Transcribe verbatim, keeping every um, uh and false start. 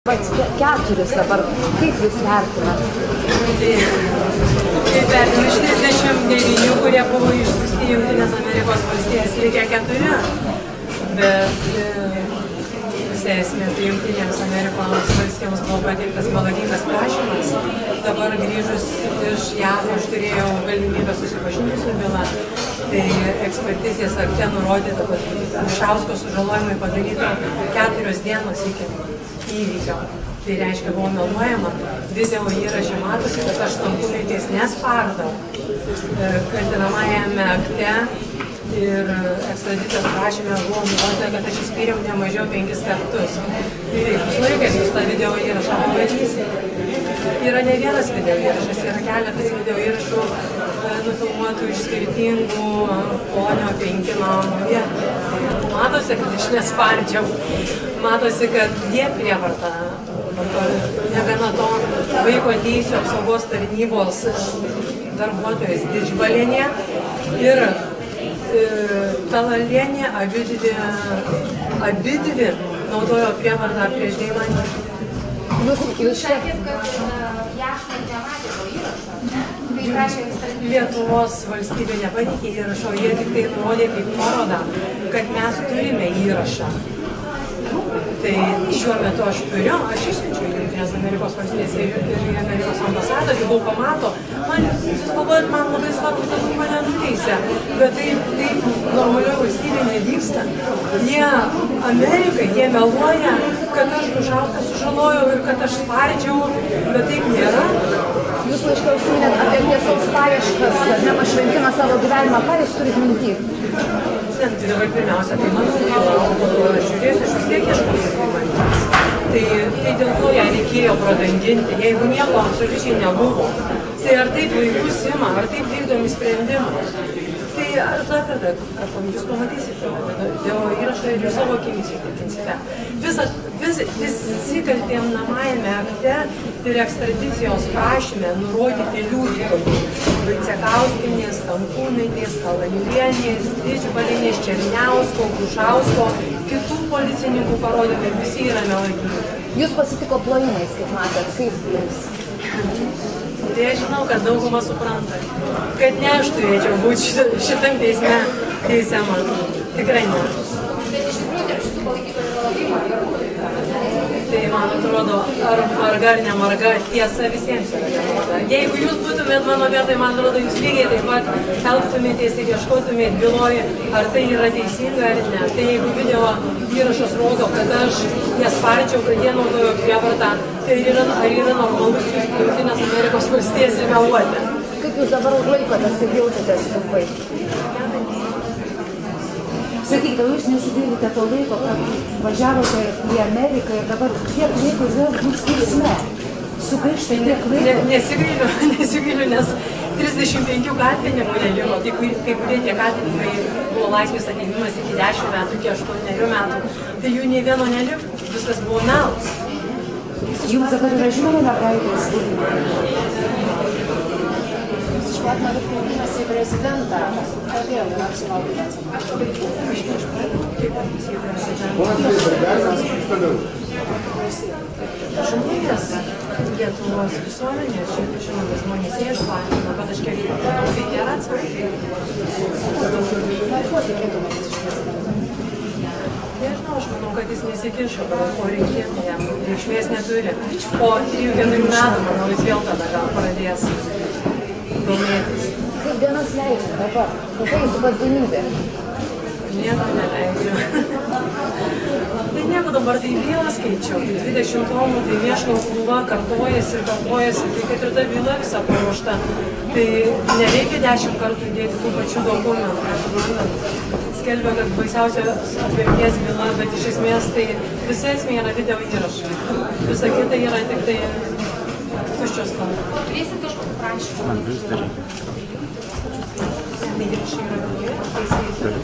Keturis dabar, kaip jūs vertinat? Kaip vertinu iš trisdešimt devynių, kurie buvo išsiųsti į Jungtinės Amerikos valstijas, likę keturi. Bet visa esmė, tai Jungtinėms Amerikos valstijoms buvo pateiktas melagingas prašymas. Dabar grįžus iš J A V aš turėjau galimybę susipažinti su byla. Tai ekspertizės akte nurodyta, kad Ališausko sužalojimai padaryta keturios dienos iki įvykio. Tai reiškia, buvo meluojama. Video įraše matosi, kad aš stampuliais nespardau. Kaltinamajame akte ir ekstradicijos prašyme buvo nurodyta, kad aš įspyriau ne mažiau penkis kartus. Tai bus laikas, jūs tą video įrašą pamatysite. Yra ne vienas video įrašas, yra keletas video įrašų nufilmuotų iš skirtingų ponio penki namų vietų. Matosi, kad aš nespardžiau. Matosi, kad jie prievartą. Negana to, vaiko teisių apsaugos tarnybos darbuotojas Didžbalienė ir Talalienė abidvi, abidvi naudojo prievartą prieš Deimantę. Jūs, jūs sakėt, kad Jašman nematė to įrašo, ne? Tai prašė vis Lietuvos valstybė nepateikė įrašo, jie tik tai nurodė kaip nuorodą, kad mes turime įrašą. Tai šiuo metu aš turiu, aš išsiunčiu į Jungtinės Amerikos valstijas ir į Amerikos ambasadą, kai daug pamato. Man, galvojat, man labai svarbu, kad mane nuteisė, bet taip, taip normalioje valstybėje nevyksta. Jie Amerikai, jie meluoja, kad aš Gužauską sužalojau ir kad aš spardžiau, bet taip nėra. Jūs laiškai užsiminėt apie tiesos paieškas, nemašventimą savo gyvenimą, ką jūs turit minty? Tai dabar pirmiausia, tai mano byla, o po to aš žiūrėsiu, aš vis tiek ieškosiu Deimantės. Tai, tai dėl to ją reikėjo pradanginti, jeigu nieko absoliučiai nebuvo. Tai ar taip vaikus ima, ar taip vykdomi sprendimai. Tai ar dar kartą, jūs pamatysite video įrašą ir jūs savo akimis įtikinsite. Visa, vis, visi kaltinamajame akte ir ekstradicijos prašyme nurodyti liudytojai. Vaicekauskienės, Stankūnaitės, Talalienės, Didžbalienės, Černiausko, Gužausko, kitų policininkų parodymai, visi yra melagingi. Jūs pasitiko plojimais, kaip matėt, kaip jums? Tai aš žinau, kad dauguma supranta, kad ne aš turėčiau būti šitam teisme teisiama. Tikrai ne. Bet iš tikrųjų, tarp šitų palaikytojų yra labai marga. Tai man atrodo, ar marga ar nemarga, tiesa visiems yra nemarga. Jeigu jūs būtumėt mano vietoj, man atrodo, jūs lygiai taip pat elgtumėtės ir ieškotumėt byloje, ar tai yra teisinga ar ne. Tai jeigu video įrašas rodo, kad aš nespardžiau, kad jie naudojo prievartą, tai yra, ar yra normalus jūs Jungtinės Amerikos valstijas ir meluoti. Kaip jūs dabar laikotės, kaip jautėtės trumpai? Sakykite, jūs nesidėlite to laiko, kad važiavote į Ameriką ir dabar kiek laiko vėl bus teisme? Sugaišta tiek laiko? Ne, nesigailiu, nesigailiu, nes trisdešimt penkių kaltinimų neliko. Kai, kai kurie tie kaltinimai buvo laisvės atėmimas iki dešimt metų, iki aštuonerių metų, tai jų nei vieno neliko, viskas buvo melas. Jums dabar yra žinoma mergaitės? Išplatino kreipimas į prezidentą. Kodėl yra apsivaldote atsakomybę? Aš neišpratau, kaip komisija prezidentą. Žmonės Lietuvos visuomenės, žinoma, žmonės jie išplatino, kad aš keliu patau, tai nėra atsakymai. Kuo tikėtumėtės iš prezidento? Nežinau, aš manau, kad jis nesikišo, po rinkimų jam reikšmės neturi. Po trijų keturių metų, manau, jis vėl tada gal pradės domėtis. Kaip dienas leidžia dabar? Kokia jūsų kasdienybė? Nieko neleidžiu. Tai nieko dabar, tai bylą skaičiau. dvidešimt tomų, tai mėšlo krūva kartojasi ir kartojasi, tai kad ir ta byla visa paruošta. Tai nereikia dešimt kartų įdėti tų pačių dokumentų. Skelbia, kad baisiausios apimties byla, bet iš esmės tai visa esmė yra video įrašai. Visa kita yra tik tai tuščios kalbos. Turėsit kažkokį prašymą? Tai įrašai yra daugiau, teisėjai.